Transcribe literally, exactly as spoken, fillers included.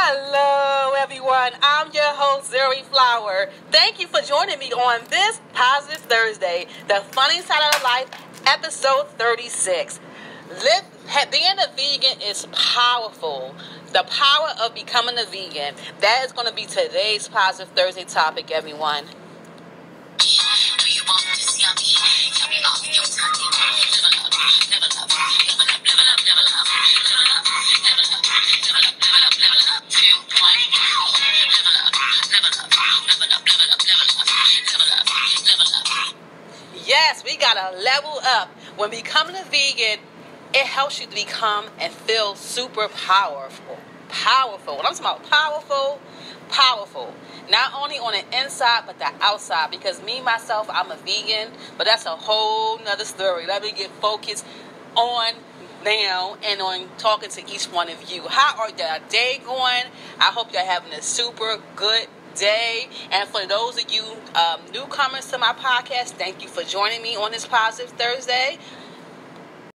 Hello, everyone. I'm your host, Zuri Flower. Thank you for joining me on this Positive Thursday, the Funny Side of Life, episode thirty-six. Live, being a vegan is powerful. The power of becoming a vegan. That is going to be today's Positive Thursday topic, everyone. Yes, we gotta level up. When becoming a vegan, it helps you to become and feel super powerful. Powerful. When I'm talking about powerful, powerful. Not only on the inside, but the outside. Because me, myself, I'm a vegan, but that's a whole nother story. Let me get focused on now and on talking to each one of you. How are your day going? I hope you're having a super good day. And for those of you um, newcomers to my podcast, thank you for joining me on this Positive Thursday.